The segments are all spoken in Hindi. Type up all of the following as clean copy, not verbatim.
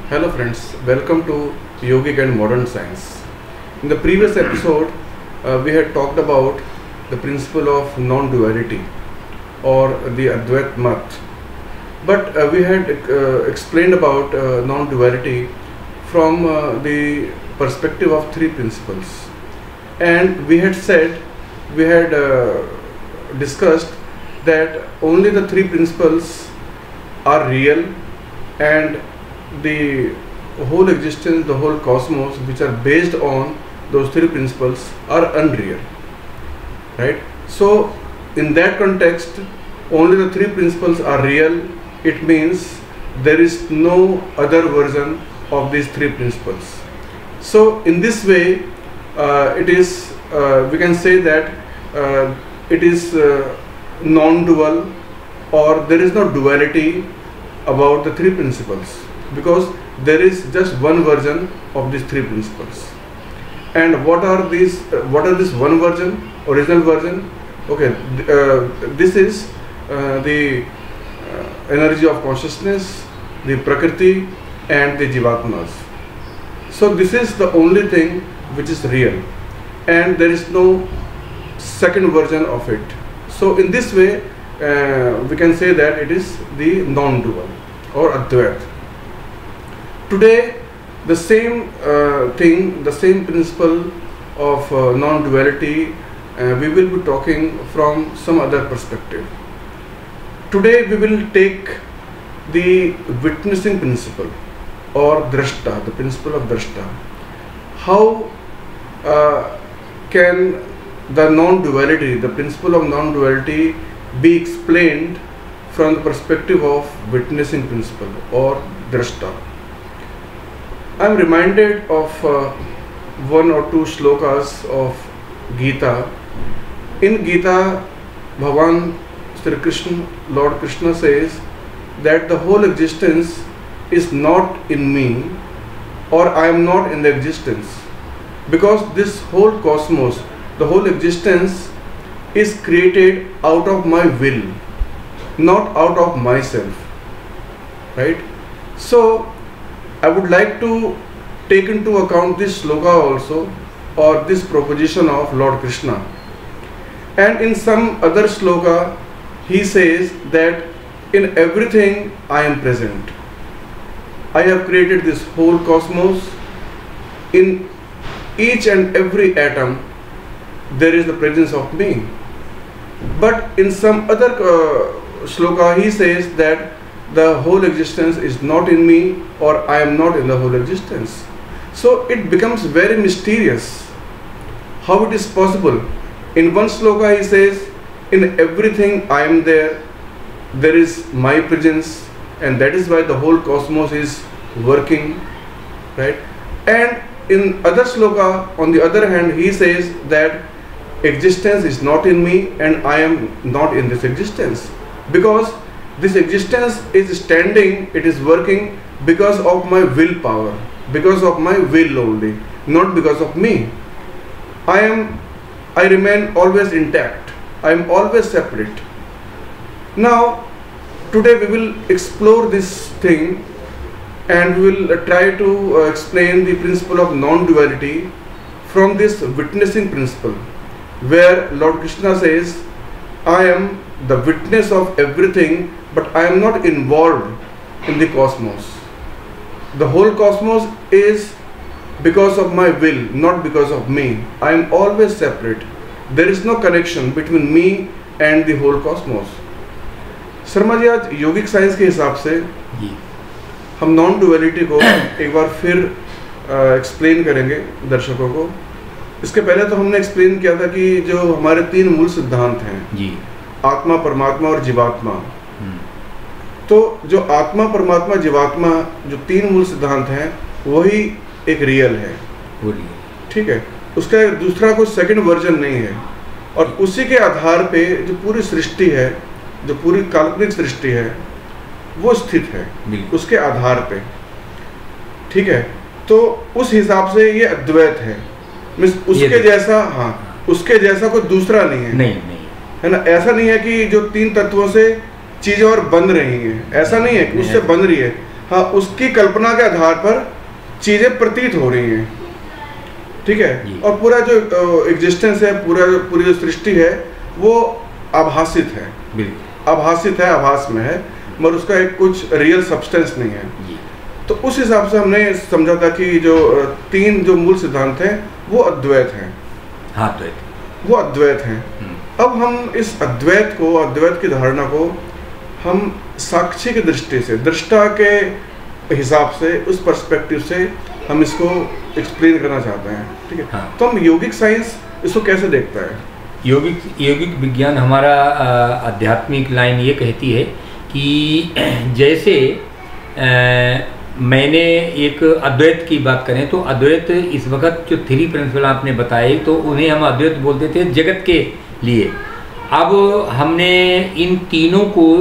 Hello friends, welcome to Yogic and Modern Science. In the previous episode, we had talked about the principle of non-duality or the Advait Mat. But we had explained about non-duality from the perspective of three principles. And we had said, we had discussed that only the three principles are real and the whole existence, the whole cosmos which are based on those three principles are unreal, right? So in that context, only the three principles are real. It means there is no other version of these three principles. So in this way, it is we can say that it is non-dual, or there is no duality about the three principles, because there is just one version of these three principles. And what are these? What are this one version, original version? Okay, this is the energy of consciousness, the Prakriti, and the Jivatmas. So this is the only thing which is real, and there is no second version of it. So in this way, we can say that it is the non-dual or Advait. Today, the same thing, the same principle of non-duality, we will be talking from some other perspective. Today, we will take the witnessing principle or drashta, the principle of drashta. How can the non-duality, the principle of non-duality, be explained from the perspective of witnessing principle or drashta? I am reminded of one or two shlokas of Gita. In Gita, Bhagavan Sri Krishna, Lord Krishna says that the whole existence is not in me, or I am not in the existence, because this whole cosmos, the whole existence is created out of my will, not out of myself, right? So I would like to take into account this sloka also, or this proposition of Lord Krishna. And in some other sloka, he says that in everything I am present. I have created this whole cosmos. In each and every atom, there is the presence of me. But in some other shloka, he says that the whole existence is not in me, or I am not in the whole existence. So it becomes very mysterious how it is possible. In one shloka he says, in everything I am there, there is my presence, and that is why the whole cosmos is working, right? And in other shloka, on the other hand, he says that existence is not in me and I am not in this existence, because this existence is standing, it is working because of my willpower, because of my will only, not because of me. I remain always intact. I am always separate. Now, today we will explore this thing, and we will try to explain the principle of non-duality from this witnessing principle, where Lord Krishna says, I am the witness of everything, but I am not involved in the cosmos. The whole cosmos is because of my will, not because of me. I am always separate. There is no connection between me and the whole cosmos. Sharma ji, आज योगिक साइंस के हिसाब से हम नॉन डुअलिटी को एक बार फिर एक्सप्लेन करेंगे दर्शकों को। इसके पहले तो हमने एक्सप्लेन किया था कि जो हमारे तीन मूल सिद्धांत हैं जी, आत्मा, परमात्मा और जीवात्मा। तो जो आत्मा, परमात्मा, जीवात्मा, जो तीन मूल सिद्धांत हैं, वही एक रियल है, ठीक है। उसका दूसरा कोई सेकंड वर्जन नहीं है, और उसी के आधार पे जो पूरी सृष्टि है, जो पूरी काल्पनिक सृष्टि है, वो स्थित है उसके आधार पे, ठीक है। तो उस हिसाब से ये अद्वैत है, उसके जैसा, हाँ, उसके जैसा कोई दूसरा नहीं है, नहीं है ना। ऐसा नहीं है कि जो तीन तत्वों से चीजें और बन रही हैं, ऐसा नहीं है कि उससे बन रही है, हाँ, उसकी कल्पना के आधार पर चीजें प्रतीत हो रही हैं, ठीक है। और पूरा जो एग्जिस्टेंस है, पूरी जो सृष्टि है वो आभासित है, आभासित है, आभास में है, मगर उसका एक कुछ रियल सब्सटेंस नहीं है। तो उस हिसाब से हमने समझा था कि जो 3 जो मूल सिद्धांत हैं वो अद्वैत हैं। हाँ, अद्वैत, वो अद्वैत हैं। अब हम इस अद्वैत को, अद्वैत की धारणा को हम साक्षी की दृष्टि से, दृष्टा के हिसाब से, उस पर्सपेक्टिव से हम इसको एक्सप्लेन करना चाहते हैं, ठीक है। हाँ। तो हम योगिक साइंस इसको कैसे देखता है? योगिक विज्ञान हमारा आध्यात्मिक लाइन ये कहती है कि जैसे मैंने एक अद्वैत की बात करें तो अद्वैत इस वक्त जो 3 प्रिंसिपल आपने बताए तो उन्हें हम अद्वैत बोलते थे जगत के लिए। अब हमने इन तीनों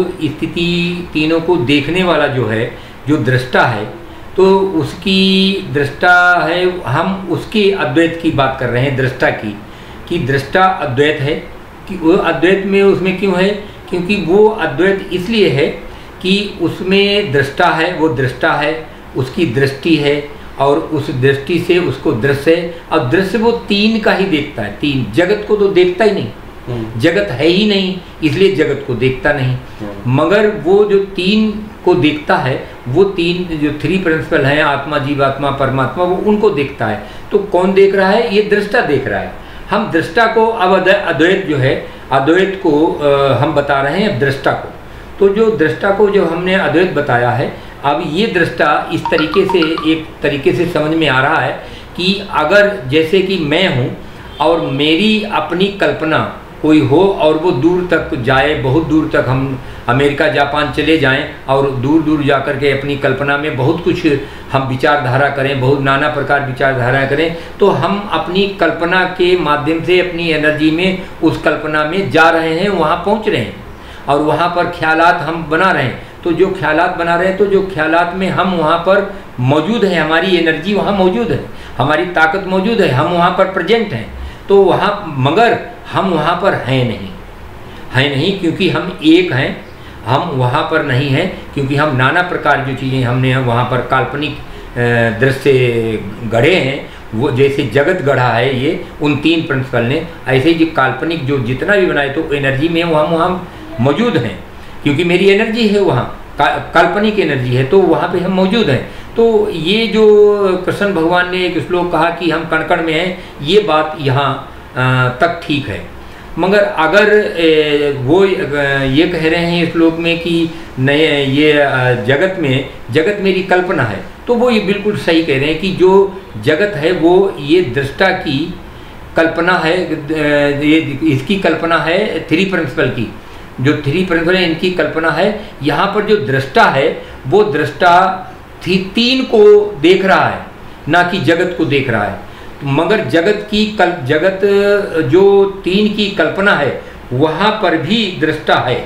को देखने वाला जो है, जो दृष्टा है, तो उसकी दृष्टा है, हम उसकी अद्वैत की बात कर रहे हैं, दृष्टा की, कि दृष्टा अद्वैत है। कि वो अद्वैत में उसमें क्यों है? क्योंकि वो अद्वैत इसलिए है कि उसमें दृष्टा है, वो दृष्टा है, उसकी दृष्टि है और उस दृष्टि से उसको दृश्य है। अब दृश्य वो 3 का ही देखता है, 3 जगत को तो देखता ही नहीं, जगत है ही नहीं, इसलिए जगत को देखता नहीं। मगर वो जो 3 को देखता है, वो 3 जो 3 प्रिंसिपल हैं, आत्मा, जीवात्मा, परमात्मा, वो उनको देखता है। तो कौन देख रहा है? ये दृष्टा देख रहा है। हम दृष्टा को, अब अद्वैत जो है, अद्वैत को हम बता रहे हैं दृष्टा को। तो जो दृष्टा को जो हमने अद्वैत बताया है, अब ये दृष्टा इस तरीके से, एक तरीके से समझ में आ रहा है कि अगर जैसे कि मैं हूँ और मेरी अपनी कल्पना कोई हो और वो दूर तक जाए, बहुत दूर तक हम अमेरिका, जापान चले जाएं और दूर दूर जा कर के अपनी कल्पना में बहुत कुछ हम विचारधारा करें, बहुत नाना प्रकार विचारधारा करें, तो हम अपनी कल्पना के माध्यम से अपनी एनर्जी में उस कल्पना में जा रहे हैं, वहाँ पहुँच रहे हैं और वहाँ पर ख्यालात हम बना रहे हैं। तो जो ख्यालात बना रहे हैं, तो जो ख्यालात में हम वहाँ पर मौजूद है, हमारी एनर्जी वहाँ मौजूद है, हमारी ताकत मौजूद है, हम वहाँ पर प्रेजेंट हैं। तो वहाँ, मगर हम वहाँ पर हैं नहीं, क्योंकि हम एक हैं। हम वहाँ पर नहीं हैं क्योंकि हम नाना प्रकार जो चीज़ें हमने वहाँ पर काल्पनिक दृश्य गढ़े हैं। वो जैसे जगत गढ़ा है ये उन 3 प्रिंसिपल ने, ऐसे ही जो काल्पनिक जो जितना भी बनाए, तो एनर्जी में वहाँ मौजूद हैं, क्योंकि मेरी एनर्जी है वहाँ, काल्पनिक एनर्जी है, तो वहाँ पे हम मौजूद हैं। तो ये जो कृष्ण भगवान ने एक श्लोक कहा कि हम कण कण में हैं, ये बात यहाँ तक ठीक है। मगर अगर वो ये कह रहे हैं इस श्लोक में कि नए ये जगत मेरी कल्पना है, तो वो ये बिल्कुल सही कह रहे हैं कि जो जगत है वो ये दृष्टा की कल्पना है, ये इसकी कल्पना है 3 प्रिंसिपल की, जो 3 प्रिंसिपल है इनकी कल्पना है। यहाँ पर जो दृष्टा है वो दृष्टा 3 को देख रहा है, ना कि जगत को देख रहा है। मगर जगत जो 3 की कल्पना है, वहाँ पर भी दृष्टा है,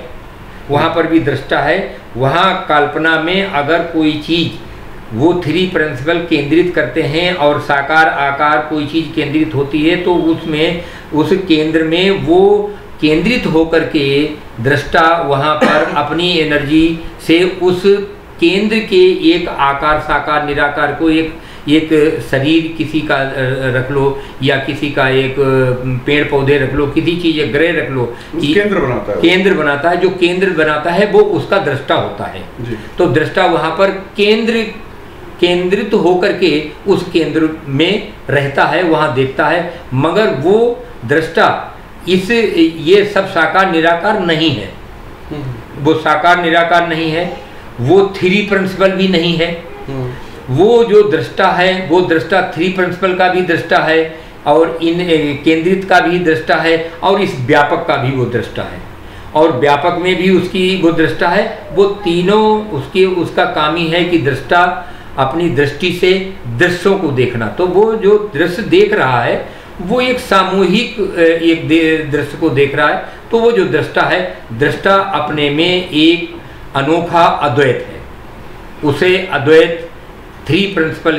वहाँ कल्पना में अगर कोई चीज़ वो 3 प्रिंसिपल केंद्रित करते हैं और साकार आकार कोई चीज़ केंद्रित होती है, तो उसमें उस केंद्र में वो केंद्रित होकर के दृष्टा वहाँ पर अपनी एनर्जी से उस केंद्र के एक आकार, साकार, निराकार को एक शरीर किसी का रख लो या किसी का एक पेड़ पौधे रख लो, किसी चीज़ ग्रह रख लो, केंद्र बनाता है, जो केंद्र बनाता है वो उसका दृष्टा होता है। तो दृष्टा वहाँ पर केंद्रित होकर के उस केंद्र में रहता है, वहाँ देखता है। मगर वो दृष्टा ये सब साकार निराकार नहीं है, वो साकार निराकार नहीं है, वो 3 प्रिंसिपल भी नहीं है। वो जो दृष्टा है वो दृष्टा 3 प्रिंसिपल का भी दृष्टा है और इन केंद्रित का भी दृष्टा है और इस व्यापक का भी वो दृष्टा है, और व्यापक में भी उसकी वो दृष्टा है। वो तीनों उसका काम ही है कि दृष्टा अपनी दृष्टि से दृश्यों को देखना। तो वो जो दृश्य देख रहा है वो एक सामूहिक एक दृश्य को देख रहा है। तो वो जो दृष्टा है, दृष्टा अपने में एक अनोखा अद्वैत है, उसे अद्वैत 3 प्रिंसिपल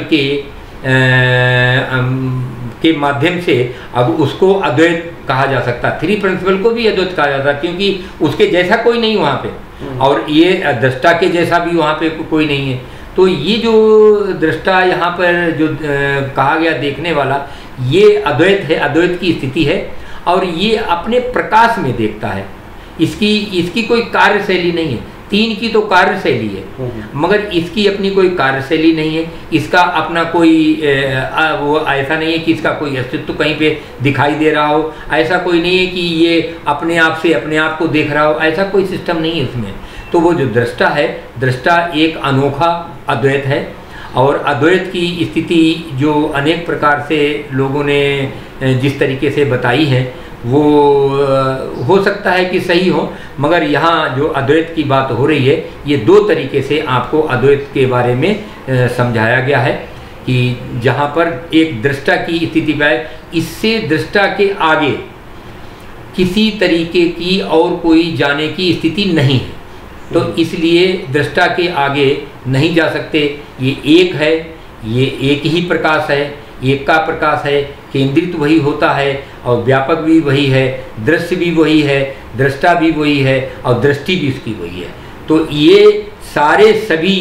के माध्यम से अब उसको अद्वैत कहा जा सकता है। 3 प्रिंसिपल को भी अद्वैत कहा जाता है क्योंकि उसके जैसा कोई नहीं वहाँ पे, और ये दृष्टा के जैसा भी वहाँ पे कोई नहीं है। तो ये जो दृष्टा यहाँ पर जो कहा गया देखने वाला, ये अद्वैत है, अद्वैत की स्थिति है, और ये अपने प्रकाश में देखता है। इसकी कोई कार्यशैली नहीं है। तीन की तो कार्यशैली है, मगर इसकी अपनी कोई कार्यशैली नहीं है। इसका अपना कोई वो ऐसा नहीं है कि इसका कोई अस्तित्व कहीं पे दिखाई दे रहा हो, ऐसा कोई नहीं है कि ये अपने आप से अपने आप को देख रहा हो, ऐसा कोई सिस्टम नहीं है इसमें। तो वो जो दृष्टा है, दृष्टा एक अनोखा अद्वैत है, और अद्वैत की स्थिति जो अनेक प्रकार से लोगों ने जिस तरीके से बताई है वो हो सकता है कि सही हो, मगर यहाँ जो अद्वैत की बात हो रही है, ये दो तरीके से आपको अद्वैत के बारे में समझाया गया है कि जहाँ पर एक दृष्टा की स्थिति पर, इससे दृष्टा के आगे किसी तरीके की और कोई जाने की स्थिति नहीं है, तो इसलिए दृष्टा के आगे नहीं जा सकते। ये एक है, ये एक ही प्रकाश है, एक का प्रकाश है, केंद्रित वही होता है और व्यापक भी वही है, दृश्य भी वही है, दृष्टा भी वही है और दृष्टि भी उसकी वही है। तो ये सारे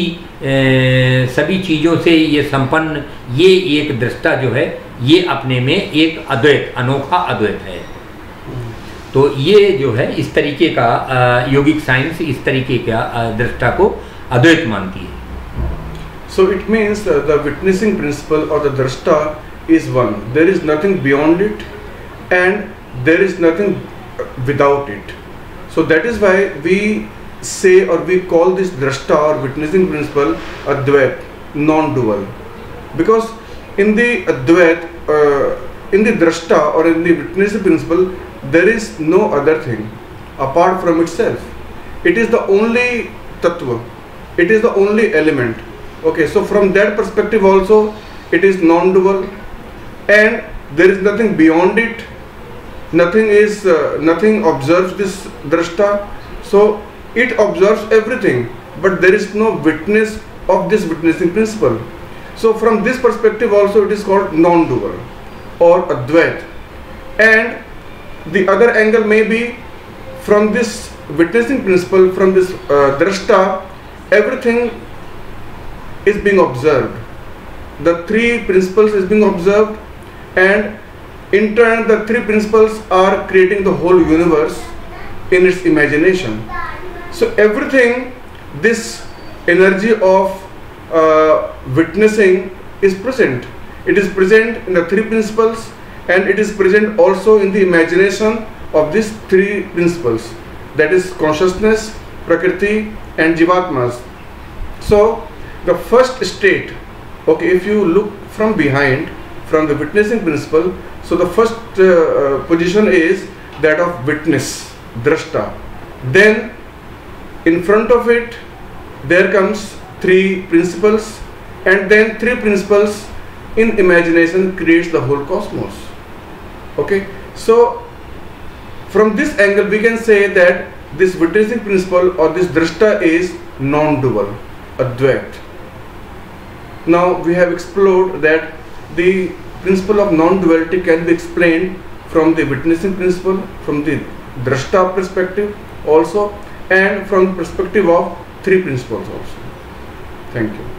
सभी चीज़ों से ये संपन्न ये एक दृष्टा जो है, ये अपने में एक अद्वैत, अनोखा अद्वैत है। तो ये जो है इस तरीके का योगिक साइंस इस तरीके का दृष्टा को अद्वैत मानती है। So it means the witnessing principle or the drashta is one. There is nothing beyond it and there is nothing without it. So that is why we say or we call this drashta or witnessing principle Advait, non-dual. Because in the Advait, in the drashta or in the witnessing principle, there is no other thing apart from itself. It is the only tattva. It is the only element. Okay, so from that perspective also it is non-dual, and there is nothing beyond it. Nothing observes this drashta. So it observes everything, but there is no witness of this witnessing principle. So from this perspective also it is called non-dual or Advait. And the other angle may be from this witnessing principle, from this drashta, everything is being observed. The three principles is being observed, and in turn the three principles are creating the whole universe in its imagination. So everything, this energy of witnessing is present. It is present in the three principles, and it is present also in the imagination of these three principles, that is consciousness, prakriti and jivatmas. So the first state, okay, if you look from behind, from the witnessing principle, so the first position is that of witness, drashta. Then in front of it there comes three principles, and then three principles in imagination creates the whole cosmos. Okay, so from this angle we can say that this witnessing principle or this drashta is non-dual, Advait. Now we have explored that the principle of non-duality can be explained from the witnessing principle, from the drashta perspective also, and from the perspective of three principles also. Thank you.